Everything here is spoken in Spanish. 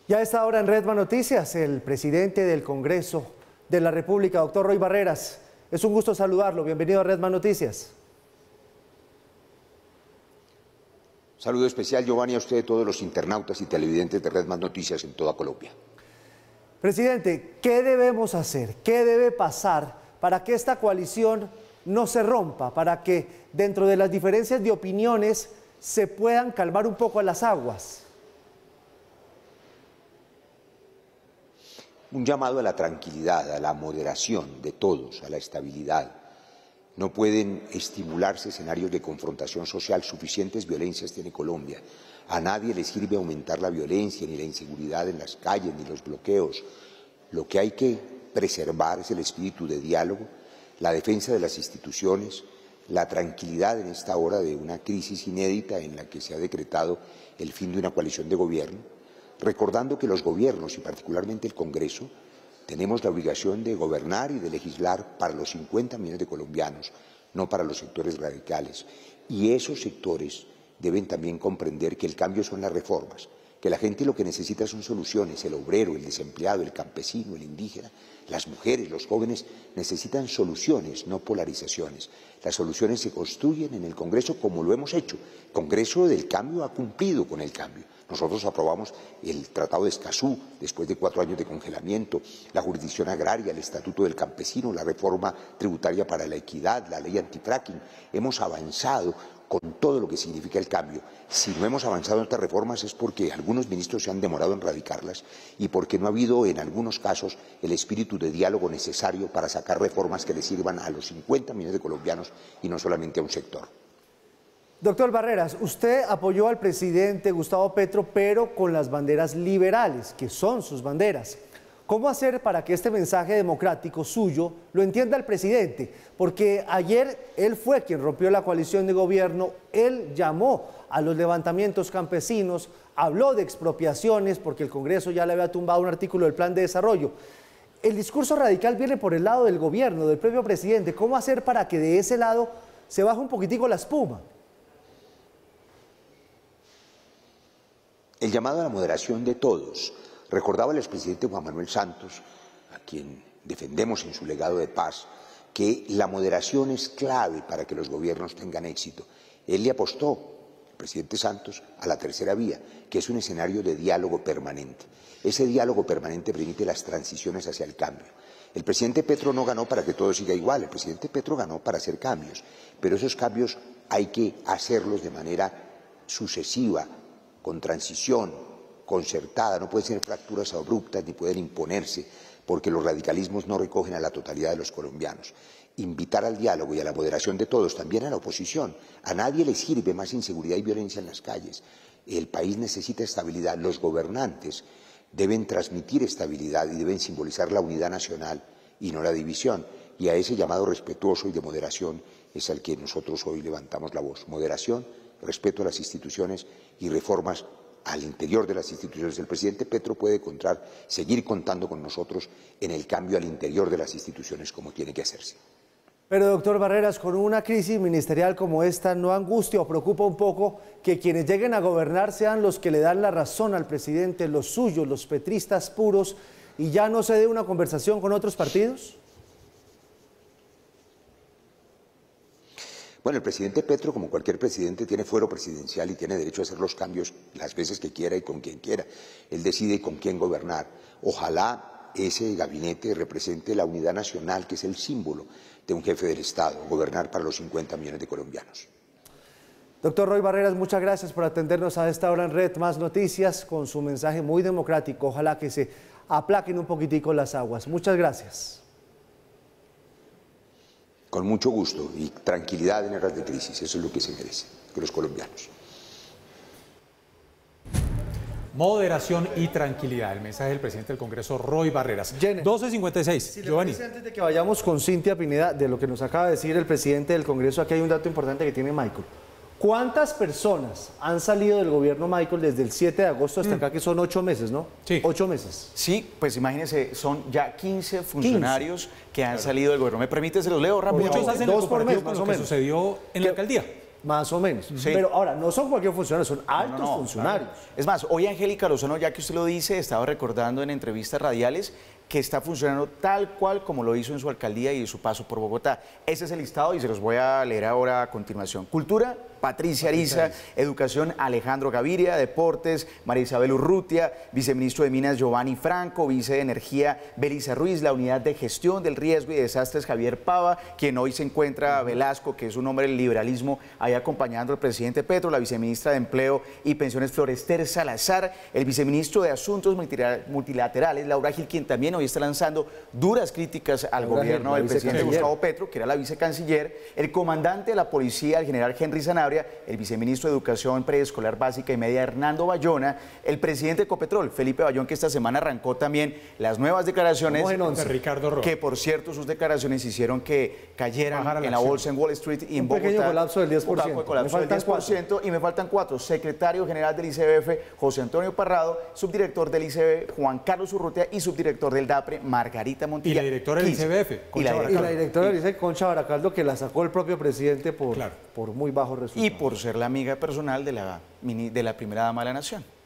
Ya a esta hora en Red Más Noticias, el presidente del Congreso de la República, doctor Roy Barreras. Es un gusto saludarlo. Bienvenido a Red Más Noticias. Saludo especial, Giovanni, a usted y a todos los internautas y televidentes de Red Más Noticias en toda Colombia. Presidente, ¿qué debemos hacer? ¿Qué debe pasar para que esta coalición no se rompa? Para que dentro de las diferencias de opiniones se puedan calmar un poco las aguas. Un llamado a la tranquilidad, a la moderación de todos, a la estabilidad. No pueden estimularse escenarios de confrontación social. Suficientes violencias tiene Colombia. A nadie le sirve aumentar la violencia, ni la inseguridad en las calles, ni los bloqueos. Lo que hay que preservar es el espíritu de diálogo, la defensa de las instituciones, la tranquilidad en esta hora de una crisis inédita en la que se ha decretado el fin de una coalición de gobierno, recordando que los gobiernos, y particularmente el Congreso, tenemos la obligación de gobernar y de legislar para los 50 millones de colombianos, no para los sectores radicales. Y esos sectores deben también comprender que el cambio son las reformas, que la gente lo que necesita son soluciones. El obrero, el desempleado, el campesino, el indígena, las mujeres, los jóvenes necesitan soluciones, no polarizaciones. Las soluciones se construyen en el Congreso como lo hemos hecho. El Congreso del Cambio ha cumplido con el cambio. Nosotros aprobamos el Tratado de Escazú después de 4 años de congelamiento, la jurisdicción agraria, el Estatuto del Campesino, la reforma tributaria para la equidad, la ley antifracking. Hemos avanzado con todo lo que significa el cambio. Si no hemos avanzado en estas reformas es porque algunos ministros se han demorado en radicarlas y porque no ha habido en algunos casos el espíritu de diálogo necesario para sacar reformas que le sirvan a los 50 millones de colombianos y no solamente a un sector. Doctor Barreras, usted apoyó al presidente Gustavo Petro, pero con las banderas liberales, que son sus banderas. ¿Cómo hacer para que este mensaje democrático suyo lo entienda el presidente? Porque ayer él fue quien rompió la coalición de gobierno, él llamó a los levantamientos campesinos, habló de expropiaciones porque el Congreso ya le había tumbado un artículo del Plan de Desarrollo. El discurso radical viene por el lado del gobierno, del propio presidente. ¿Cómo hacer para que de ese lado se baje un poquitico la espuma? El llamado a la moderación de todos. Recordaba el expresidente Juan Manuel Santos, a quien defendemos en su legado de paz, que la moderación es clave para que los gobiernos tengan éxito. Él le apostó, el presidente Santos, a la tercera vía, que es un escenario de diálogo permanente. Ese diálogo permanente permite las transiciones hacia el cambio. El presidente Petro no ganó para que todo siga igual, el presidente Petro ganó para hacer cambios, pero esos cambios hay que hacerlos de manera sucesiva, con transición, concertada, no pueden ser fracturas abruptas ni pueden imponerse, porque los radicalismos no recogen a la totalidad de los colombianos. Invitar al diálogo y a la moderación de todos, también a la oposición. A nadie le sirve más inseguridad y violencia en las calles. El país necesita estabilidad. Los gobernantes deben transmitir estabilidad y deben simbolizar la unidad nacional y no la división. Y a ese llamado respetuoso y de moderación es al que nosotros hoy levantamos la voz. Moderación, respeto a las instituciones y reformas al interior de las instituciones. El presidente Petro puede seguir contando con nosotros en el cambio al interior de las instituciones como tiene que hacerse. Pero doctor Barreras, con una crisis ministerial como esta, ¿no angustia o preocupa un poco que quienes lleguen a gobernar sean los que le dan la razón al presidente, los suyos, los petristas puros, y ya no se dé una conversación con otros partidos? Bueno, el presidente Petro, como cualquier presidente, tiene fuero presidencial y tiene derecho a hacer los cambios las veces que quiera y con quien quiera. Él decide con quién gobernar. Ojalá ese gabinete represente la unidad nacional, que es el símbolo de un jefe del Estado, gobernar para los 50 millones de colombianos. Doctor Roy Barreras, muchas gracias por atendernos a esta hora en Red Más Noticias con su mensaje muy democrático. Ojalá que se aplaquen un poquitico las aguas. Muchas gracias. Con mucho gusto y tranquilidad en horas de crisis, eso es lo que se merece, que los colombianos. Moderación y tranquilidad, el mensaje del presidente del Congreso, Roy Barreras. 12:56, Si Giovanni. antes de que vayamos con Cintia Pineda, de lo que nos acaba de decir el presidente del Congreso, aquí hay un dato importante que tiene Michael. ¿Cuántas personas han salido del gobierno, Michael, desde el 7 de agosto hasta acá, que son 8 meses, ¿no? Sí. 8 meses. Sí, pues imagínense, son ya 15 funcionarios que han salido del gobierno. ¿Me permite, se los leo rápido? Muchos hacen el Dos por comparativo mes, con más lo o que menos. sucedió en la alcaldía. Más o menos. Sí. Pero ahora, no son cualquier funcionario, son altos No, funcionarios. claro. Es más, hoy Angélica Lozano, ya que usted lo dice, estaba recordando en entrevistas radiales que está funcionando tal cual como lo hizo en su alcaldía y en su paso por Bogotá. Ese es el listado y se los voy a leer ahora a continuación. Cultura, Patricia Ariza. Educación, Alejandro Gaviria. Deportes, María Isabel Urrutia. Viceministro de Minas, Giovanni Franco. Vice de Energía, Belisa Ruiz. La Unidad de Gestión del Riesgo y Desastres, Javier Pava, quien hoy se encuentra Velasco, que es un hombre del liberalismo, ahí acompañando al presidente Petro. La viceministra de Empleo y Pensiones, Florester Salazar. El viceministro de Asuntos Multilaterales, Laura Gil, quien también hoy está lanzando duras críticas al gobierno del presidente Gustavo Petro, que era la vicecanciller. El comandante de la policía, el general Henry Sanabria. El viceministro de Educación Preescolar Básica y Media, Hernando Bayona. El presidente de Ecopetrol, Felipe Bayón, que esta semana arrancó también las nuevas declaraciones de Ricardo Roa. Que, por cierto, sus declaraciones hicieron que cayeran en la bolsa en Wall Street y en Bogotá. Un pequeño colapso del 10%. Un colapso del 10%. Y me faltan 4. Secretario general del ICBF, José Antonio Parrado. Subdirector del ICBF, Juan Carlos Urrutia. Y subdirector del DAPRE, Margarita Montilla. Y la directora del ICBF, y la directora del ICBF, Concha Baracaldo, que la sacó el propio presidente por muy bajos resultados. Y por ser la amiga personal de la primera dama de la nación.